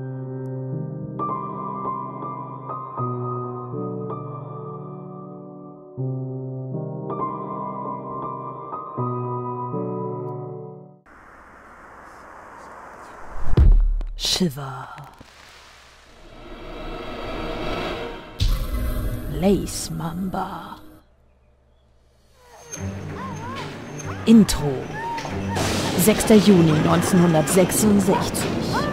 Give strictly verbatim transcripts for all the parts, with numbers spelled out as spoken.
Shiver. Lace Mamba. Intro. sechster Juni neunzehnhundertsechsundsechzig.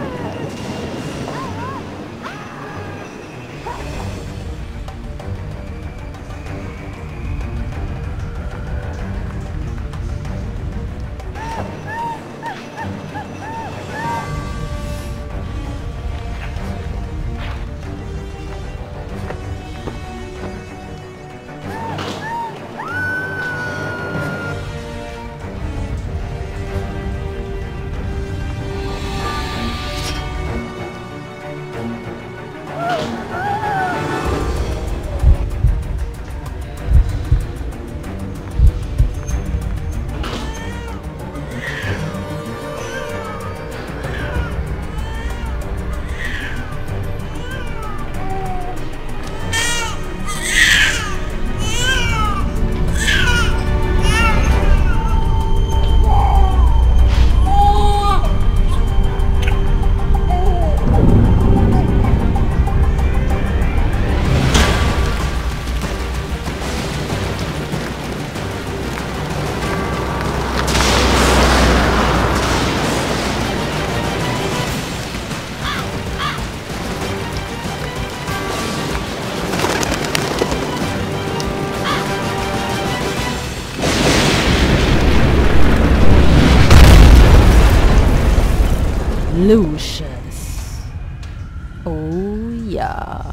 Lucius. Oh ja.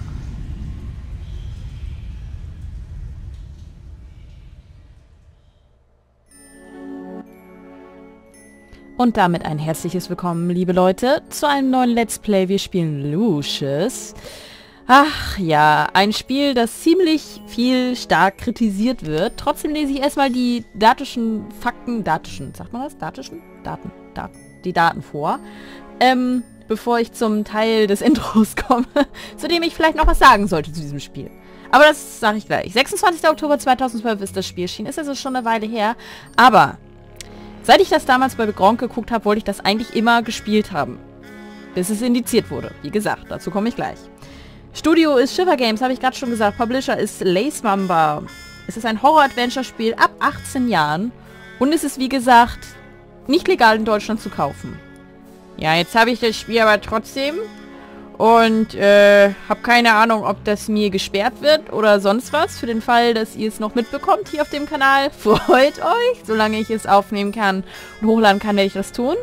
Und damit ein herzliches Willkommen, liebe Leute, zu einem neuen Let's Play. Wir spielen Lucius. Ach ja, ein Spiel, das ziemlich viel stark kritisiert wird. Trotzdem lese ich erstmal die datischen Fakten, datischen, sagt man das? Datischen? Daten, Daten, die Daten vor. Ähm, bevor ich zum Teil des Intros komme, zu dem ich vielleicht noch was sagen sollte zu diesem Spiel. Aber das sage ich gleich. sechsundzwanzigster Oktober zweitausendzwölf ist das Spiel erschienen. Ist also schon eine Weile her. Aber seit ich das damals bei Gronk geguckt habe, wollte ich das eigentlich immer gespielt haben. Bis es indiziert wurde. Wie gesagt, dazu komme ich gleich. Studio ist Shiver Games, habe ich gerade schon gesagt. Publisher ist Lace Mamba. Es ist ein Horror-Adventure-Spiel ab achtzehn Jahren. Und es ist, wie gesagt, nicht legal in Deutschland zu kaufen. Ja, jetzt habe ich das Spiel aber trotzdem. Und äh, habe keine Ahnung, ob das mir gesperrt wird oder sonst was. Für den Fall, dass ihr es noch mitbekommt hier auf dem Kanal. Freut euch. Solange ich es aufnehmen kann und hochladen kann, werde ich das tun.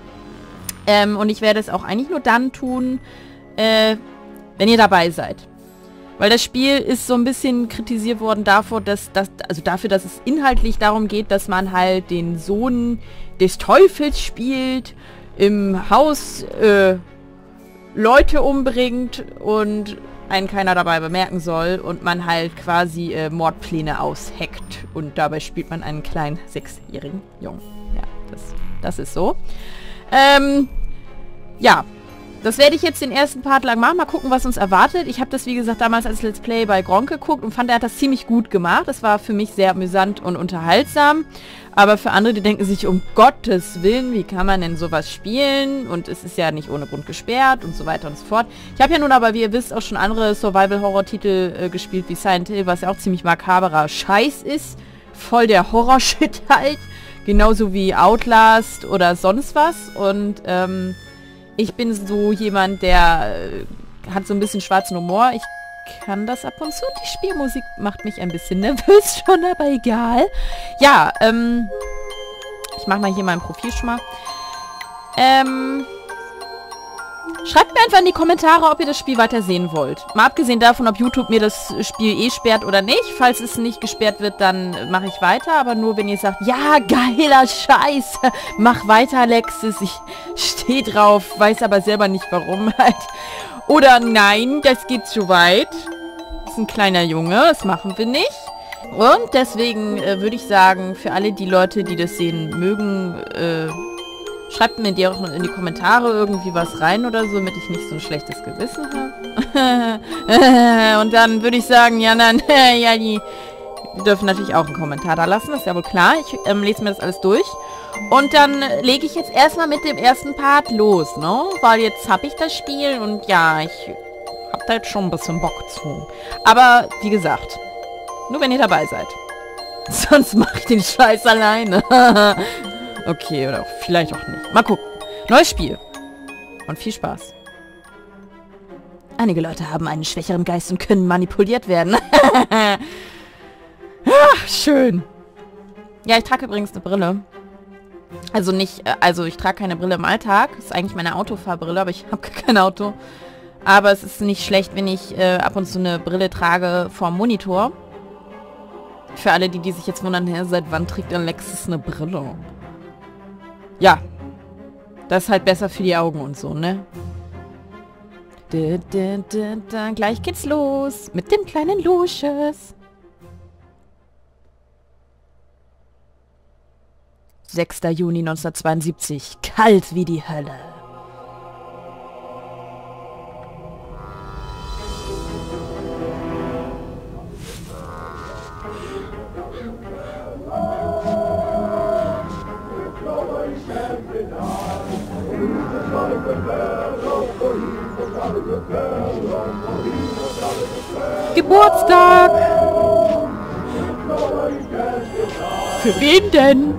Ähm, und ich werde es auch eigentlich nur dann tun, äh, wenn ihr dabei seid. Weil das Spiel ist so ein bisschen kritisiert worden davor, dass, dass, also dafür, dass es inhaltlich darum geht, dass man halt den Sohn des Teufels spielt, im Haus äh, Leute umbringt und einen keiner dabei bemerken soll und man halt quasi äh, Mordpläne ausheckt und dabei spielt man einen kleinen sechsjährigen Jungen. Ja, das, das ist so. Ähm, ja, das werde ich jetzt den ersten Part lang machen. Mal gucken, was uns erwartet. Ich habe das, wie gesagt, damals als Let's Play bei Gronk geguckt und fand, er hat das ziemlich gut gemacht. Das war für mich sehr amüsant und unterhaltsam. Aber für andere, die denken sich, um Gottes Willen, wie kann man denn sowas spielen? Und es ist ja nicht ohne Grund gesperrt und so weiter und so fort. Ich habe ja nun aber, wie ihr wisst, auch schon andere Survival-Horror-Titel äh, gespielt, wie Silent Hill, was ja auch ziemlich makaberer Scheiß ist. Voll der Horror-Shit halt. Genauso wie Outlast oder sonst was. Und, ähm... ich bin so jemand, der äh, hat so ein bisschen schwarzen Humor. Ich kann das ab und zu. Die Spielmusik macht mich ein bisschen nervös schon, aber egal. Ja, ähm, ich mache mal hier mein Profil schon mal. Ähm, schreibt mir einfach in die Kommentare, ob ihr das Spiel weiter sehen wollt. Mal abgesehen davon, ob YouTube mir das Spiel eh sperrt oder nicht. Falls es nicht gesperrt wird, dann mache ich weiter. Aber nur, wenn ihr sagt, ja, geiler Scheiß, mach weiter, Alexis. Ich stehe drauf, weiß aber selber nicht, warum halt. Oder nein, das geht zu weit. Das ist ein kleiner Junge, das machen wir nicht. Und deswegen äh, würde ich sagen, für alle die Leute, die das sehen mögen, äh, Schreibt mir die auch in die Kommentare irgendwie was rein oder so, damit ich nicht so ein schlechtes Gewissen habe. Und dann würde ich sagen, ja, dann, ja, die, die dürfen natürlich auch einen Kommentar da lassen, ist ja wohl klar. Ich ähm, lese mir das alles durch. Und dann lege ich jetzt erstmal mit dem ersten Part los, ne? Weil jetzt habe ich das Spiel und ja, ich habe da jetzt schon ein bisschen Bock zu. Aber, wie gesagt, nur wenn ihr dabei seid. Sonst mache ich den Scheiß alleine. Okay, oder auch, vielleicht auch nicht. Mal gucken. Neues Spiel. Und viel Spaß. Einige Leute haben einen schwächeren Geist und können manipuliert werden. Ach, schön. Ja, ich trage übrigens eine Brille. Also nicht, also ich trage keine Brille im Alltag. Das ist eigentlich meine Autofahrbrille, aber ich habe kein Auto. Aber es ist nicht schlecht, wenn ich äh, ab und zu eine Brille trage vorm Monitor. Für alle, die, die sich jetzt wundern, hä, seit wann trägt Alexis eine Brille? Ja. Das ist halt besser für die Augen und so, ne? Da, da, da, da. Gleich geht's los. Mit dem kleinen Lucius. sechster Juni neunzehnhundertzweiundsiebzig. Kalt wie die Hölle. Geburtstag! Für wen denn?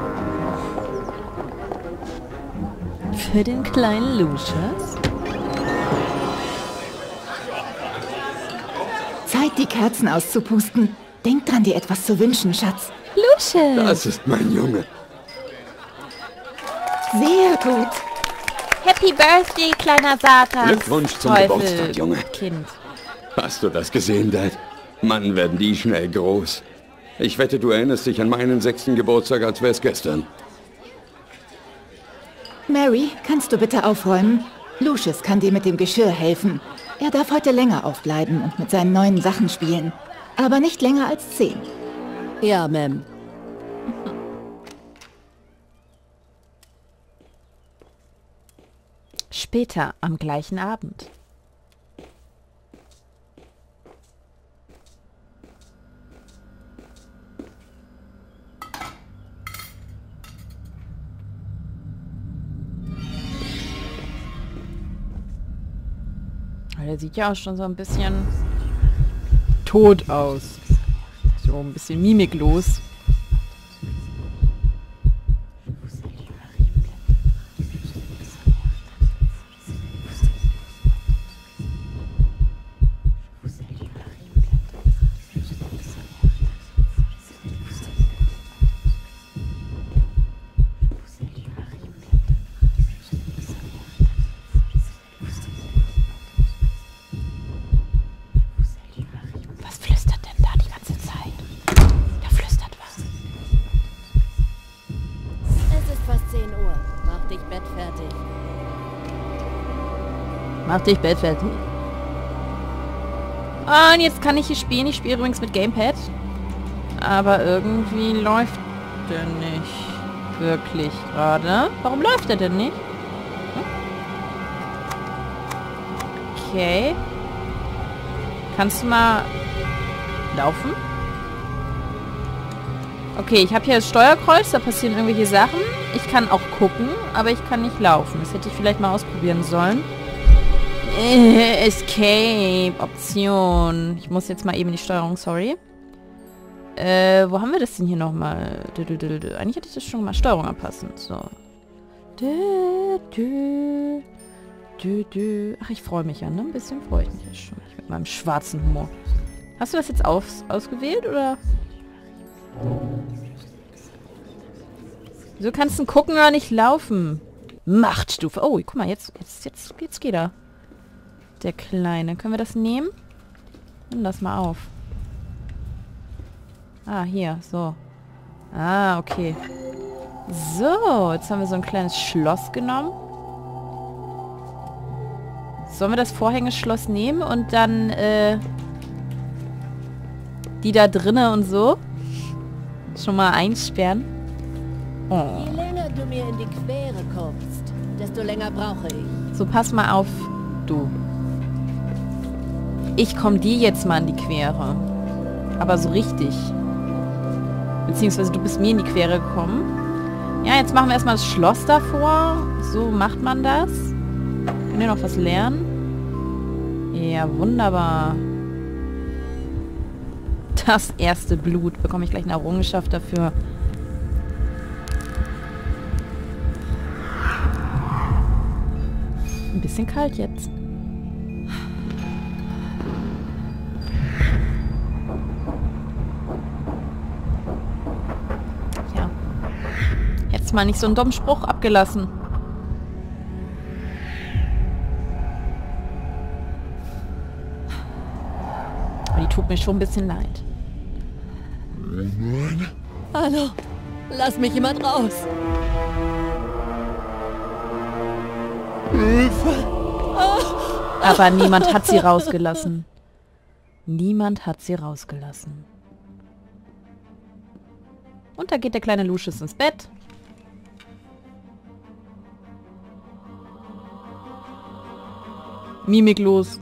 Für den kleinen Lucius? Zeit, die Kerzen auszupusten. Denk dran, dir etwas zu wünschen, Schatz. Lucius! Das ist mein Junge. Sehr gut. Happy Birthday, kleiner Satan! Glückwunsch zum Teufel, Geburtstag, Junge. Kind. Hast du das gesehen, Dad? Mann, werden die schnell groß. Ich wette, du erinnerst dich an meinen sechsten Geburtstag, als wäre es gestern. Mary, kannst du bitte aufräumen? Lucius kann dir mit dem Geschirr helfen. Er darf heute länger aufbleiben und mit seinen neuen Sachen spielen. Aber nicht länger als zehn. Ja, Ma'am. Später am gleichen Abend. Der sieht ja auch schon so ein bisschen tot aus. So ein bisschen mimiklos. Mach dich Bett fertig. Ah, und jetzt kann ich hier spielen. Ich spiele übrigens mit Gamepad. Aber irgendwie läuft der nicht wirklich gerade. Warum läuft der denn nicht? Hm? Okay. Kannst du mal laufen? Okay, ich habe hier das Steuerkreuz. Da passieren irgendwelche Sachen. Ich kann auch gucken, aber ich kann nicht laufen. Das hätte ich vielleicht mal ausprobieren sollen. Äh, Escape, Option. Ich muss jetzt mal eben die Steuerung, sorry. Äh, wo haben wir das denn hier nochmal? Eigentlich hätte ich das schon mal Steuerung anpassen. So. Ach, ich freue mich ja, ne? Ein bisschen freue ich mich jetzt schon. Mit meinem schwarzen Humor. Hast du das jetzt aus ausgewählt, oder? Wieso kannst du gucken oder nicht laufen? Machtstufe. Oh, guck mal, jetzt, jetzt, jetzt, jetzt geht er. Der Kleine. Können wir das nehmen? Nimm das mal auf. Ah, hier. So. Ah, okay. So, jetzt haben wir so ein kleines Schloss genommen. Sollen wir das Vorhängeschloss nehmen und dann, äh, die da drinnen und so schon mal einsperren? Oh. Je länger du mir in die Quere kommst, desto länger brauche ich. So, pass mal auf, du. Ich komme dir jetzt mal in die Quere. Aber so richtig. Beziehungsweise du bist mir in die Quere gekommen. Ja, jetzt machen wir erstmal das Schloss davor. So macht man das. Können wir noch was lernen? Ja, wunderbar. Das erste Blut. Bekomme ich gleich eine Errungenschaft dafür. Ein bisschen kalt jetzt. Ja. Jetzt mal nicht so einen dummen Spruch abgelassen. Aber die tut mir schon ein bisschen leid. Hallo, lass mich jemand raus. Aber niemand hat sie rausgelassen. Niemand hat sie rausgelassen. Und da geht der kleine Lucius ins Bett. Mimiklos.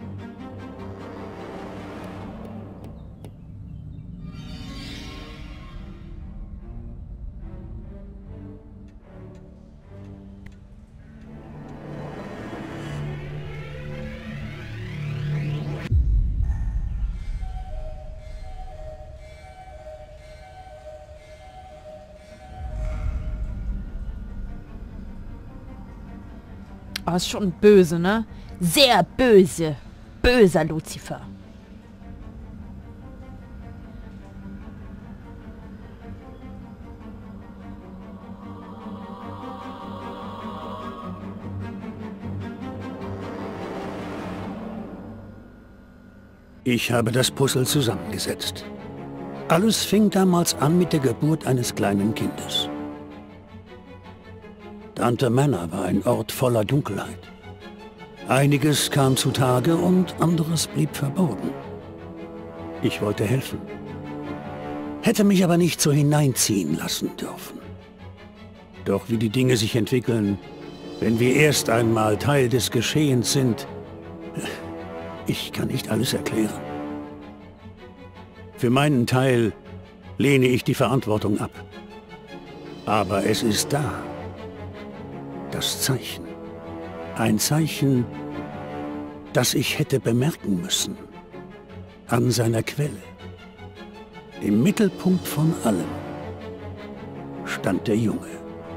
Oh, ist schon böse, ne? Sehr böse. Böser Lucifer. Ich habe das Puzzle zusammengesetzt. Alles fing damals an mit der Geburt eines kleinen Kindes. Dante Manor war ein Ort voller Dunkelheit. Einiges kam zutage und anderes blieb verborgen. Ich wollte helfen. Hätte mich aber nicht so hineinziehen lassen dürfen. Doch wie die Dinge sich entwickeln, wenn wir erst einmal Teil des Geschehens sind, ich kann nicht alles erklären. Für meinen Teil lehne ich die Verantwortung ab. Aber es ist da. Das Zeichen. Ein Zeichen, das ich hätte bemerken müssen. An seiner Quelle. Im Mittelpunkt von allem stand der Junge.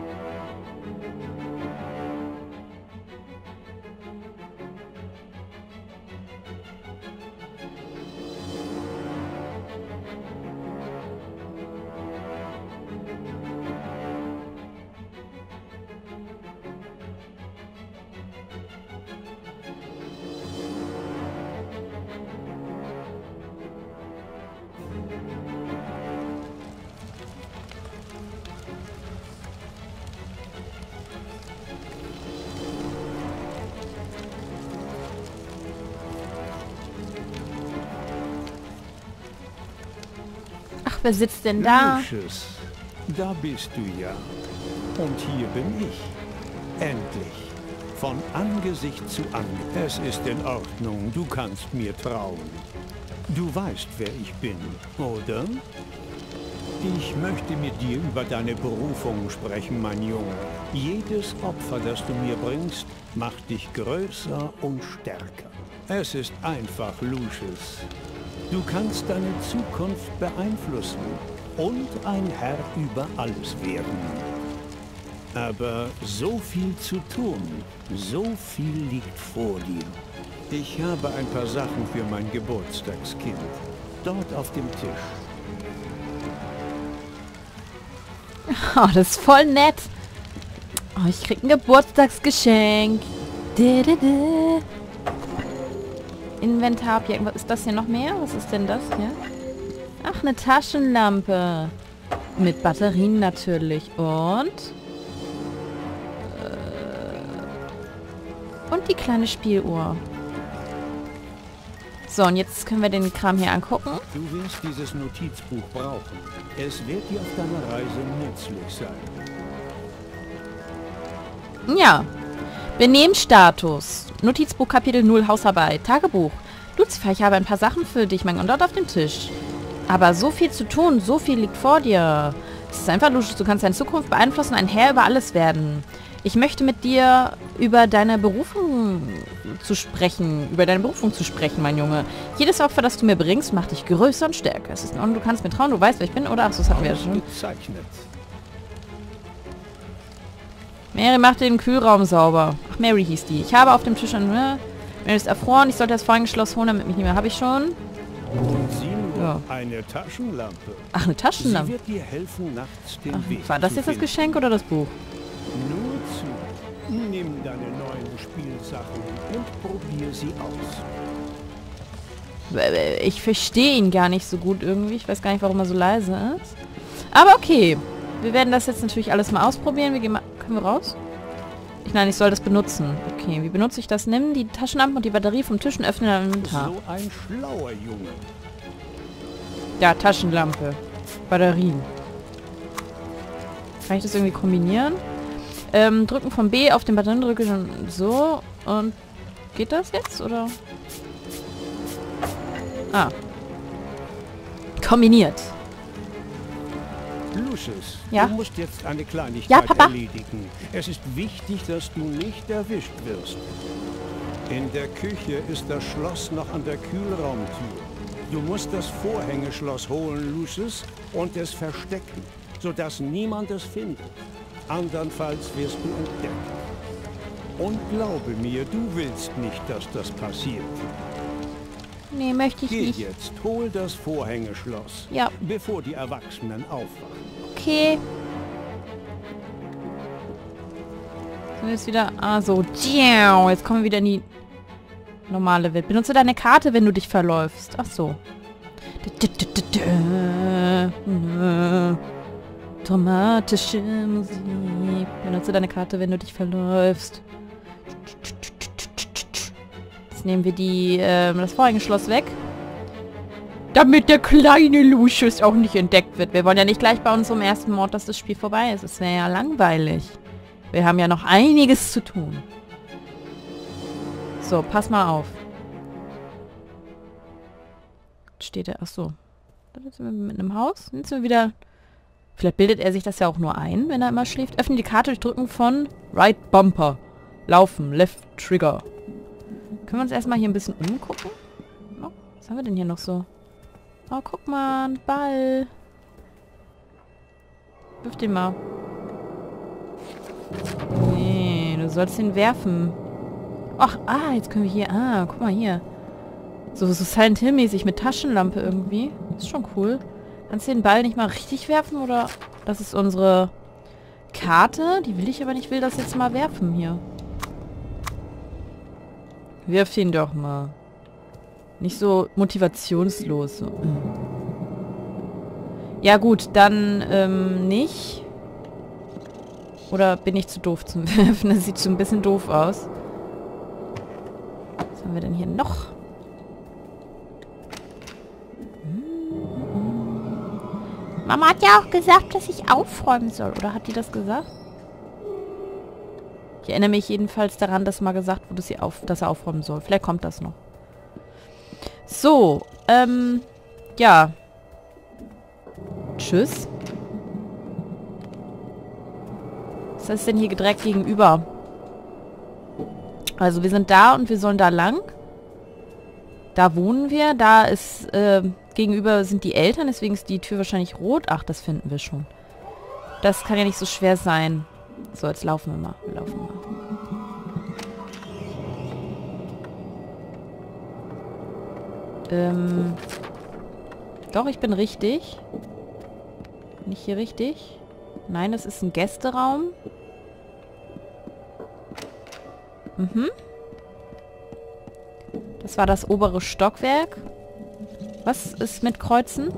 Wer sitzt denn da? Lucius, da bist du ja. Und hier bin ich. Endlich. Von Angesicht zu Angesicht. Es ist in Ordnung, du kannst mir trauen. Du weißt, wer ich bin, oder? Ich möchte mit dir über deine Berufung sprechen, mein Junge. Jedes Opfer, das du mir bringst, macht dich größer und stärker. Es ist einfach, Lucius. Du kannst deine Zukunft beeinflussen und ein Herr über alles werden. Aber so viel zu tun, so viel liegt vor dir. Ich habe ein paar Sachen für mein Geburtstagskind. Dort auf dem Tisch. Oh, das ist voll nett. Oh, ich krieg ein Geburtstagsgeschenk. Dä, dä, dä. Inventarobjekt. Was ist das hier noch mehr? Was ist denn das hier? Ach, eine Taschenlampe. Mit Batterien natürlich. Und? Äh, und die kleine Spieluhr. So, und jetzt können wir den Kram hier angucken. Du wirst dieses Notizbuch brauchen. Es wird dir auf deiner Reise nützlich sein. Ja. Benehmensstatus. Notizbuch Kapitel null Hausarbeit. Tagebuch. Lucifer, ich habe ein paar Sachen für dich, mein Gott, dort auf dem Tisch. Aber so viel zu tun, so viel liegt vor dir. Es ist einfach Lucius, du kannst deine Zukunft beeinflussen, ein Herr über alles werden. Ich möchte mit dir über deine Berufung zu sprechen, über deine Berufung zu sprechen, mein Junge. Jedes Opfer, das du mir bringst, macht dich größer und stärker. Es ist in Ordnung, du kannst mir trauen, du weißt, wer ich bin, oder? Ach, das hatten wir ja schon. Mary macht den Kühlraum sauber. Ach, Mary hieß die. Ich habe auf dem Tisch ein... Ne? Mary ist erfroren, ich sollte das Vorhängeschloss holen, damit mich nicht mehr... Habe ich schon. Und sieh nur, Ja. eine Taschenlampe. Ach, eine Taschenlampe. Sie wird dir helfen, nachts den Ach, Weg war das zu jetzt das finden. Geschenk oder das Buch? Nur zu. Nimm deine neuen Spielsachen und probier sie aus. Ich verstehe ihn gar nicht so gut irgendwie. Ich weiß gar nicht, warum er so leise ist. Aber okay. Wir werden das jetzt natürlich alles mal ausprobieren. Wir gehen mal... Können wir raus? Ich, nein, ich soll das benutzen. Okay, wie benutze ich das? Nimm die Taschenlampe und die Batterie vom Tisch und öffne dein Inventar. So ein schlauer Junge. Ja, Taschenlampe. Batterien. Kann ich das irgendwie kombinieren? Ähm, drücken von B auf den Batterien, drücke dann so. Und geht das jetzt, oder? Ah. Kombiniert. Lucius, Ja? du musst jetzt eine Kleinigkeit Ja, Papa. erledigen. Es ist wichtig, dass du nicht erwischt wirst. In der Küche ist das Schloss noch an der Kühlraumtür. Du musst das Vorhängeschloss holen, Lucius, und es verstecken, sodass niemand es findet. Andernfalls wirst du entdeckt. Und glaube mir, du willst nicht, dass das passiert. Nee, möchte ich Geh nicht. jetzt, hol das Vorhängeschloss, Ja, bevor die Erwachsenen aufwachen. okay. Sind wir jetzt wieder... Ah, so. Jetzt kommen wir wieder in die normale Welt. Benutze deine Karte, wenn du dich verläufst. Ach so. Dramatische Musik. Benutze deine Karte, wenn du dich verläufst. Jetzt nehmen wir die, ähm, das Vorhängeschloss weg. Damit der kleine Lucius auch nicht entdeckt wird. Wir wollen ja nicht gleich bei unserem ersten Mord, dass das Spiel vorbei ist. Es wäre ja langweilig. Wir haben ja noch einiges zu tun. So, pass mal auf. Steht er? Ach so. Dann sind wir mit einem Haus. Jetzt sind wir wieder... Vielleicht bildet er sich das ja auch nur ein, wenn er immer schläft. Öffne die Karte durch Drücken von Right Bumper. Laufen. Left Trigger. Können wir uns erstmal hier ein bisschen umgucken? Oh, was haben wir denn hier noch so? Oh, guck mal. Ein Ball. Wirf den mal. Nee, du sollst ihn werfen. Ach, ah, jetzt können wir hier... Ah, guck mal hier. So, so Silent Hill-mäßig mit Taschenlampe irgendwie. Ist schon cool. Kannst du den Ball nicht mal richtig werfen, oder? Das ist unsere Karte. Die will ich aber nicht. Will das jetzt mal werfen hier. Wirf ihn doch mal. Nicht so motivationslos. So. Ja gut, dann ähm, nicht. Oder bin ich zu doof zum Werfen? Das sieht schon ein bisschen doof aus. Was haben wir denn hier noch? Mama hat ja auch gesagt, dass ich aufräumen soll. Oder hat die das gesagt? Ich erinnere mich jedenfalls daran, dass mal gesagt wurde, dass, sie auf, dass er aufräumen soll. Vielleicht kommt das noch. So, ähm, ja. Tschüss. Was ist denn hier direkt gegenüber? Also wir sind da und wir sollen da lang. Da wohnen wir. Da ist, äh, gegenüber sind die Eltern, deswegen ist die Tür wahrscheinlich rot. Ach, das finden wir schon. Das kann ja nicht so schwer sein. So, jetzt laufen wir mal. Wir laufen mal. Ähm. Doch, ich bin richtig. Bin ich hier richtig? Nein, das ist ein Gästeraum. Mhm. Das war das obere Stockwerk. Was ist mit Kreuzen?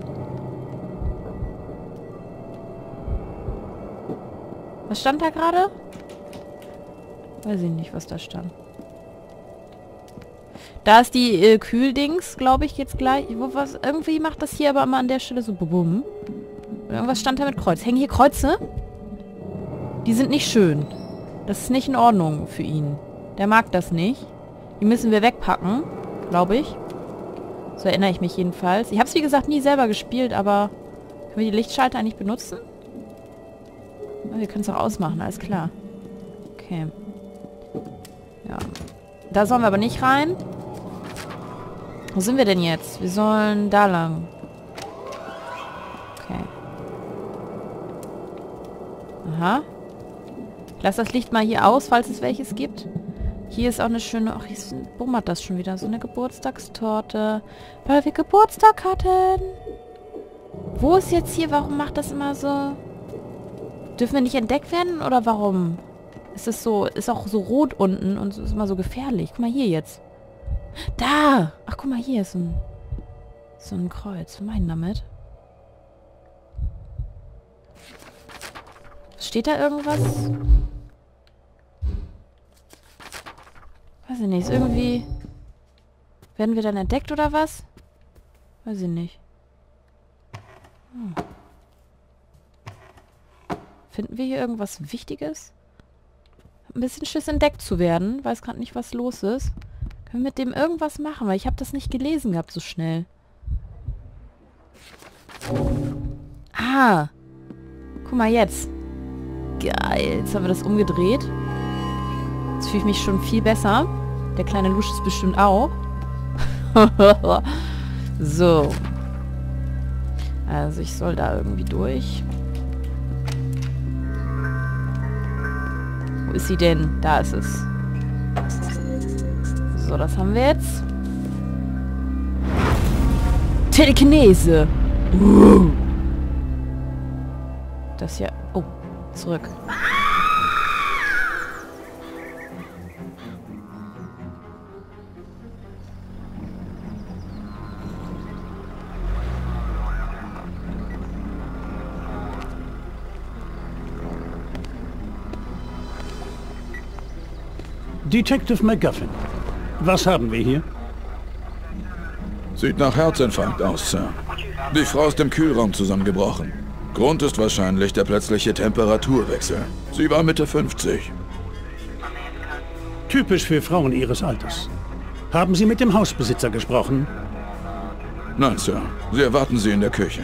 Was stand da gerade? Weiß ich nicht, was da stand. Da ist die äh, Kühldings, glaube ich, jetzt gleich. Wo, was, irgendwie macht das hier aber immer an der Stelle so bum. Irgendwas stand da mit Kreuz. Hängen hier Kreuze? Die sind nicht schön. Das ist nicht in Ordnung für ihn. Der mag das nicht. Die müssen wir wegpacken, glaube ich. So erinnere ich mich jedenfalls. Ich habe es wie gesagt nie selber gespielt, aber können wir die Lichtschalter eigentlich benutzen? Wir können es auch ausmachen, alles klar. Okay. Ja. Da sollen wir aber nicht rein. Wo sind wir denn jetzt? Wir sollen da lang. Okay. Aha. Ich lasse das Licht mal hier aus, falls es welches gibt. Hier ist auch eine schöne... Ach, hier ist, bummert das schon wieder. So eine Geburtstagstorte. Weil wir Geburtstag hatten. Wo ist jetzt hier? Warum macht das immer so... Dürfen wir nicht entdeckt werden? Oder warum? Ist es so... Ist auch so rot unten und ist immer so gefährlich. Guck mal hier jetzt. Da! Ach, guck mal, hier ist so ein... So ein Kreuz. Was meinen damit? Steht da irgendwas? Weiß ich nicht. Ist irgendwie... Werden wir dann entdeckt oder was? Weiß ich nicht. Hm. Finden wir hier irgendwas Wichtiges? Ein bisschen Schiss, entdeckt zu werden. Weiß gerade nicht, was los ist. Können wir mit dem irgendwas machen? Weil ich habe das nicht gelesen gehabt so schnell. Ah. Guck mal jetzt. Geil. Jetzt haben wir das umgedreht. Jetzt fühle ich mich schon viel besser. Der kleine Lucius bestimmt auch. So. Also ich soll da irgendwie durch. Wo ist sie denn? Da ist es. So, das haben wir jetzt. Telekinese. Uh. Das hier... Oh, zurück. Detective McGuffin. Was haben wir hier? Sieht nach Herzinfarkt aus, Sir. Die Frau ist im Kühlraum zusammengebrochen. Grund ist wahrscheinlich der plötzliche Temperaturwechsel. Sie war Mitte fünfzig. Typisch für Frauen Ihres Alters. Haben Sie mit dem Hausbesitzer gesprochen? Nein, Sir. Sie erwarten Sie in der Küche.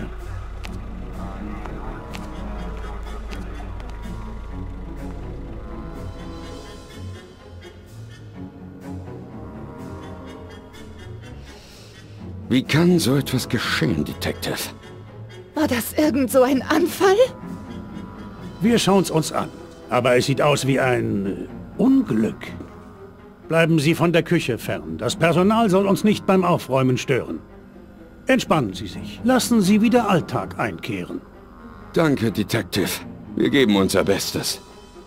Wie kann so etwas geschehen, Detective? War das irgend so ein Anfall? Wir schauen es uns an. Aber es sieht aus wie ein äh, Unglück. Bleiben Sie von der Küche fern. Das Personal soll uns nicht beim Aufräumen stören. Entspannen Sie sich. Lassen Sie wieder Alltag einkehren. Danke, Detective. Wir geben unser Bestes.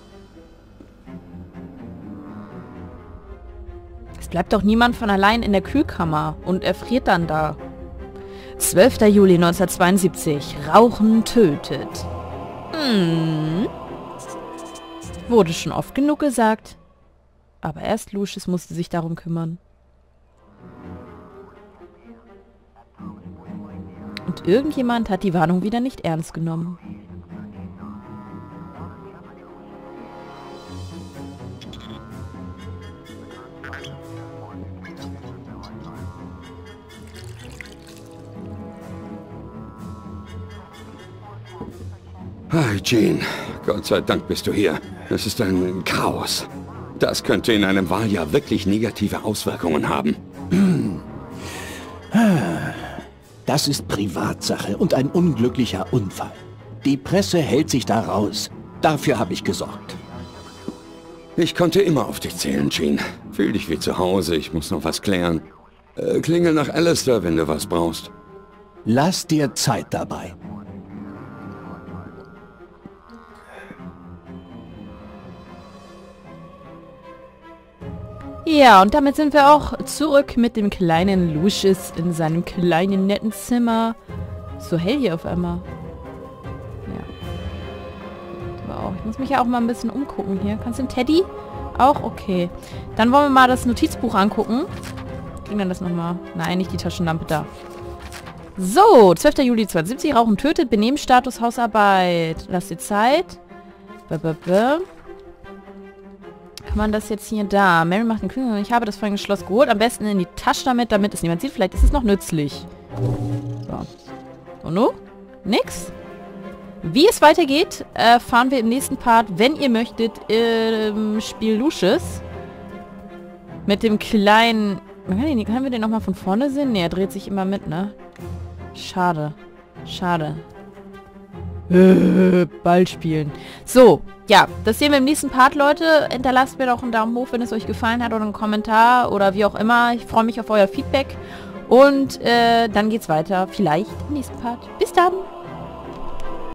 Es bleibt doch niemand von allein in der Kühlkammer und erfriert dann da. zwölfter Juli neunzehnhundertzweiundsiebzig. Rauchen tötet. Hm. Wurde schon oft genug gesagt. Aber erst Lucius musste sich darum kümmern. Und irgendjemand hat die Warnung wieder nicht ernst genommen. Hi, Jean. Gott sei Dank bist du hier. Es ist ein Chaos. Das könnte in einem Wahljahr wirklich negative Auswirkungen haben. Das ist Privatsache und ein unglücklicher Unfall. Die Presse hält sich da raus. Dafür habe ich gesorgt. Ich konnte immer auf dich zählen, Jean. Fühl dich wie zu Hause, ich muss noch was klären. Äh, klingel nach Alistair, wenn du was brauchst. Lass dir Zeit dabei. Ja, und damit sind wir auch zurück mit dem kleinen Lucius in seinem kleinen, netten Zimmer. So hell hier auf einmal. Ja. Aber auch, ich muss mich ja auch mal ein bisschen umgucken hier. Kannst du den Teddy? Auch? Okay. Dann wollen wir mal das Notizbuch angucken. Kriegen wir das nochmal? Nein, nicht die Taschenlampe da. So, zwölfter Juli zweiundsiebzig. Rauchen tötet. Benehmensstatus, Hausarbeit. Lass dir Zeit. B -b -b. man das jetzt hier da? Mary macht den Kühl. Ich habe das vorhin Schloss geholt. Am besten in die Tasche damit, damit es niemand sieht. Vielleicht ist es noch nützlich. So. Und nun? Nix? Wie es weitergeht, erfahren wir im nächsten Part, wenn ihr möchtet, im Spiel Lucius. Mit dem kleinen... Können wir den nochmal von vorne sehen? Ne, er dreht sich immer mit, ne? Schade. Schade. Äh, Ball spielen. So, ja, das sehen wir im nächsten Part, Leute. Hinterlasst mir doch einen Daumen hoch, wenn es euch gefallen hat oder einen Kommentar oder wie auch immer. Ich freue mich auf euer Feedback. Und äh, dann geht's weiter. Vielleicht im nächsten Part. Bis dann.